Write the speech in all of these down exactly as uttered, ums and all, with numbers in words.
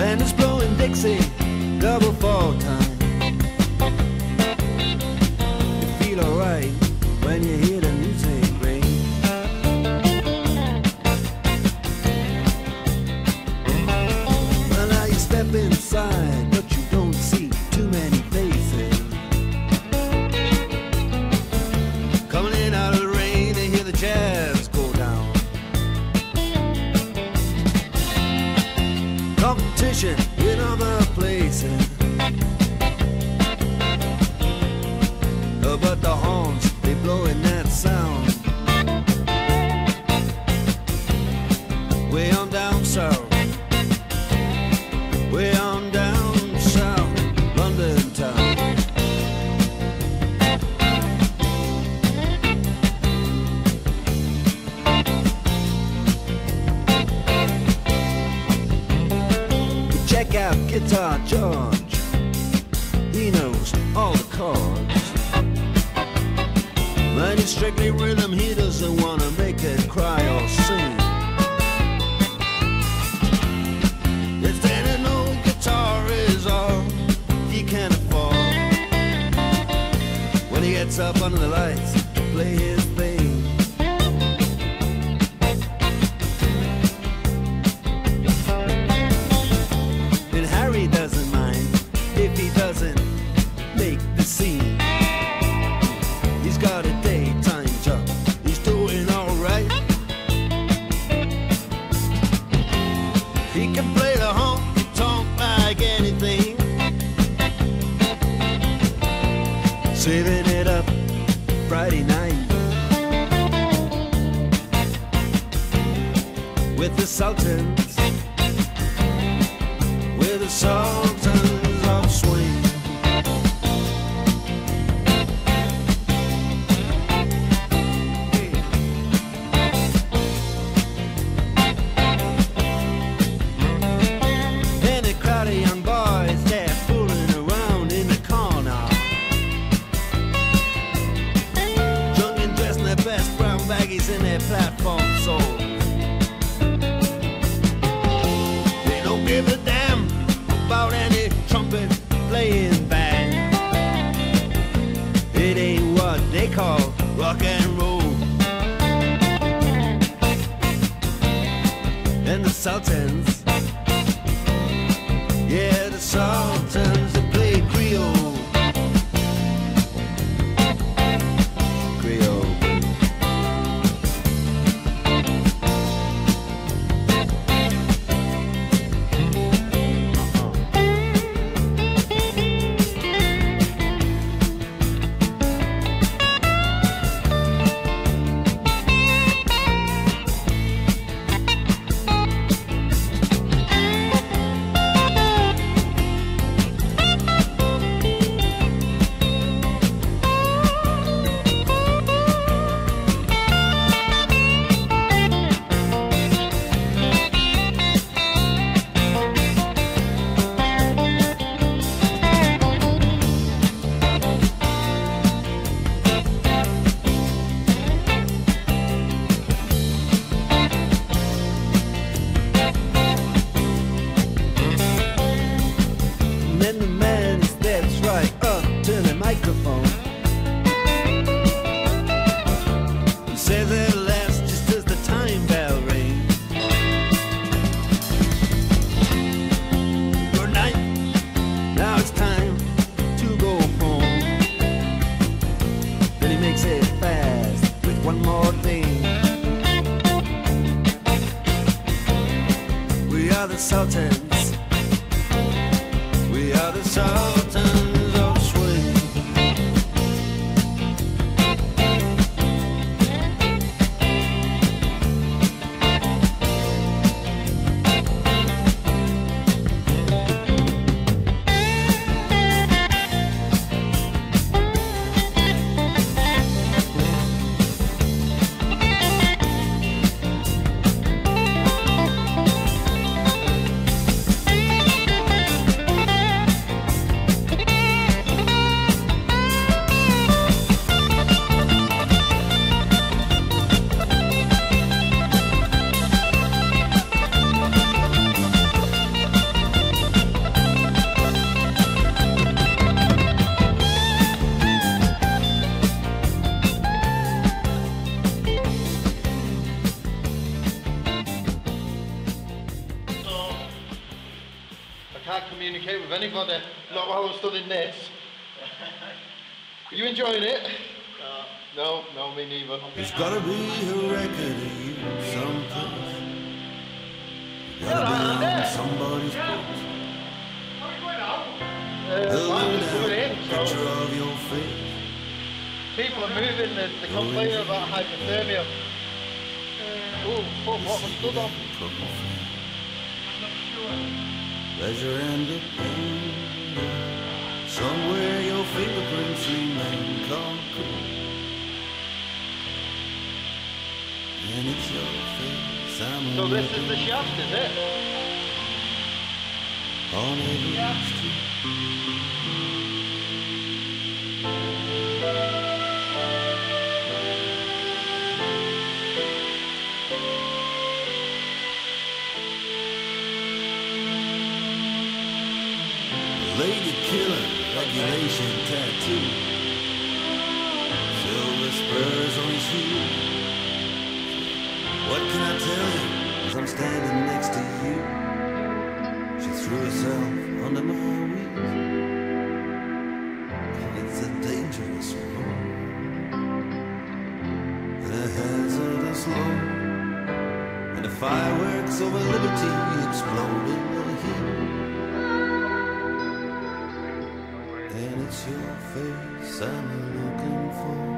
Band is blowing Dixie, double fall time. You feel alright when you hear the music ring. Well, now you step inside, but you don't see too many faces. Coming in out of the rain, they hear the jazz go down. Competition in other places, uh, but the horns, they blowing that sound. Way on down south, way on down south, London town. Check out Guitar George, he knows all the chords. When it's strictly rhythm, he doesn't want to make it cry or sing. If any old guitar is all he can afford, when he gets up under the lights to play his thing. He doesn't mind if he doesn't make the scene. He's got a daytime job, he's doing alright. He can play the honky-tonk like anything, saving it up Friday night with the Sultans, with the Sultans of Swing. And a crowd of young boys, they're fooling around in the corner, drunk and dressed in their best brown baggies in their platform soles. They don't give a damn about any trumpet playing band. It ain't what they call rock and roll. And the Sultans, yeah, the Sultans, they play Creole. Creole. And then the man steps right up to the microphone, he says at last, just as the time bell rings, good night, now it's time to go home. Then he makes it fast with one more thing. We are the Sultans, we are the Sultans of Swing. can't communicate with anybody. Not while I'm stood in this. Are you enjoying it? No. No, no, me neither. There's gotta be a record of you someplace. You gotta be on somebody's place. Uh, well, I'm just going in, Picture so of your face. people are moving, they're, they're complaining about hypothermia. Oh, fuck, what was stood on? Pleasure and the pain. Somewhere your fingerprints remain concrete. And it's your face I'm So this is the shaft, is it? on every street. Lady killer, regulation tattoo. Silver spurs on his heel. What can I tell you as I'm standing next to you? She threw herself under my wheels. It's a dangerous road and a hazardous load. And the fireworks over liberty explode in the heat. And it's your face I'm looking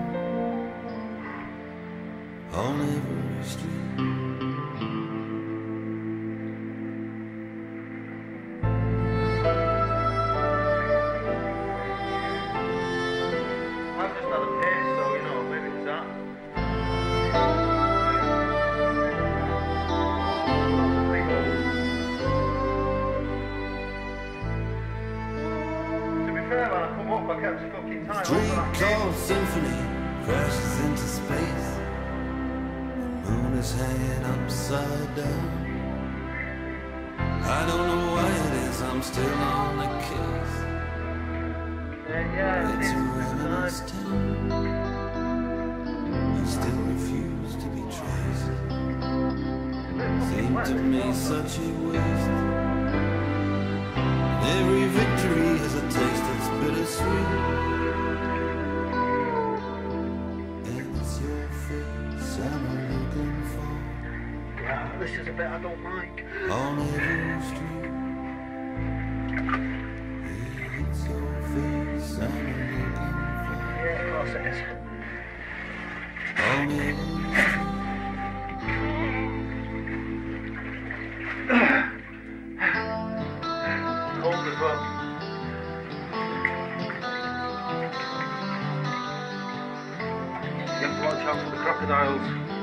for on every street. I've just had a piss, so you know, maybe it's that. To be fair, when I come up, I kept fucking time. Street called Symphony crashes into space. The moon is hanging upside down. I don't know why it is I'm still on the case. Yeah, yeah, It's it's a reminiscent town. You still refuse to be traced. Seemed to me such a waste. Every victory has a taste that's bittersweet. And it's your face I'm looking for Yeah, this is a bit I don't like. on every street. Yeah, it's your face I'm looking Yeah, of course it is. for on every street. Cold as well. You have to watch out for the crocodiles.